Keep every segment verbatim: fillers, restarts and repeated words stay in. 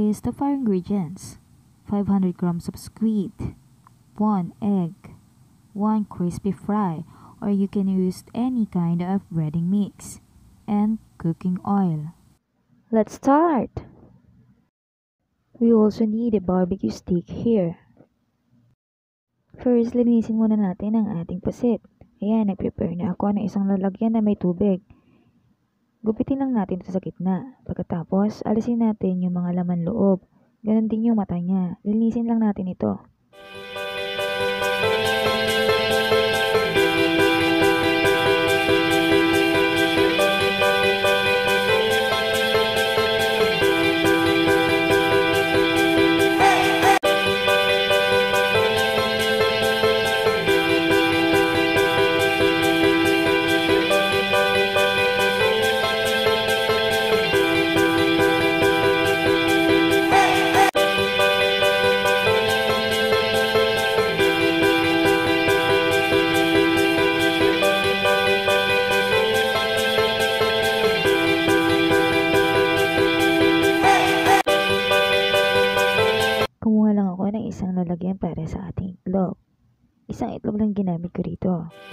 list of our ingredients: five hundred grams of squid, one egg, one crispy fry, or you can use any kind of breading mix, and cooking oil. Let's start! We also need a barbecue stick here. First, linisin muna natin ang ating pusit. Ayan, nag-prepare na ako ng isang lalagyan na may tubig. Gupitin lang natin ito sa gitna. Pagkatapos, alisin natin yung mga laman loob. Ganon din yung mata niya. Linisin lang natin ito. Kumuha lang ako ng isang lalagyan para sa ating itlog. Isang itlog lang ginamit ko rito.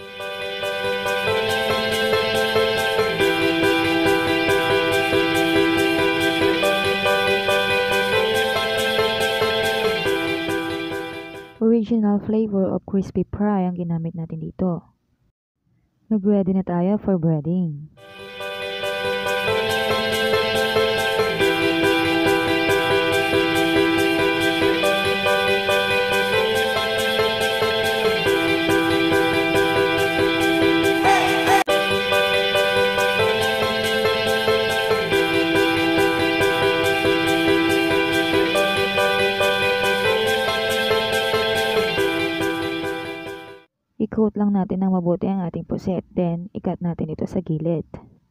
Original flavor of crispy fry ang ginamit natin dito. Nag-ready na tayo for breading. I-coat lang natin ng mabuti ang ating puset, then i-cut natin ito sa gilid.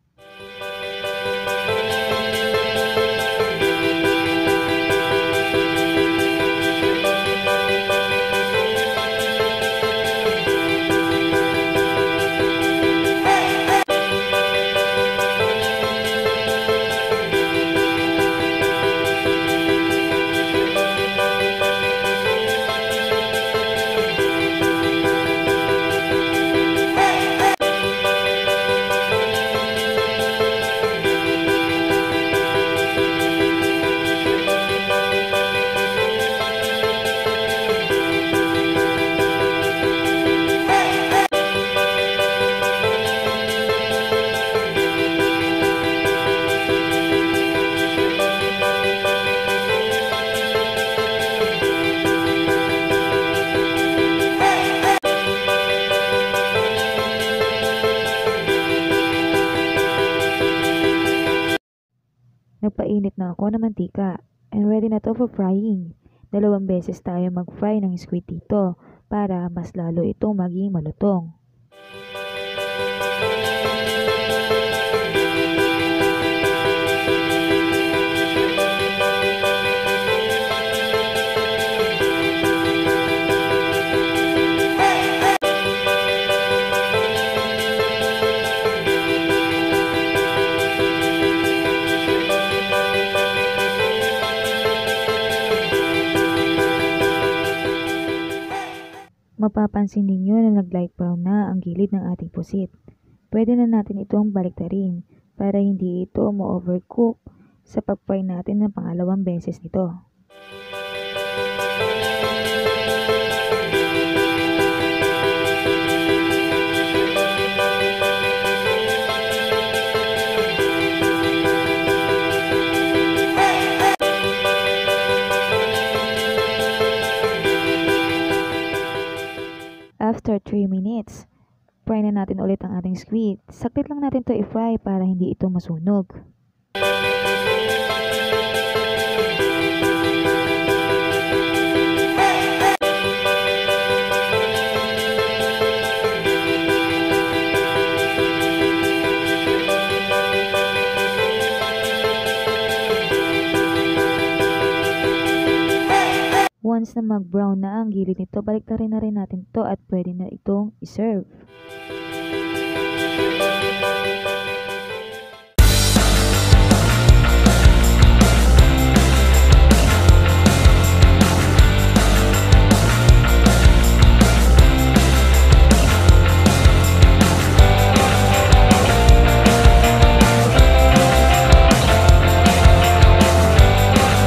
Nagpainit na ako ng mantika and ready na to for frying. Dalawang beses tayo mag-fry ng squid dito para mas lalo itong maging malutong. Mapapansin ninyo na nag-light brown na ang gilid ng ating pusit. Pwede na natin itong baliktarin para hindi ito ma-overcook sa pag-fry natin ng pangalawang beses nito. After three minutes, fry na natin ulit ang ating squid. Saklit lang natin to i-fry para hindi ito masunog. Once na mag-brown na ang gilid nito, baliktarin na rin natin to at pwede na itong iserve.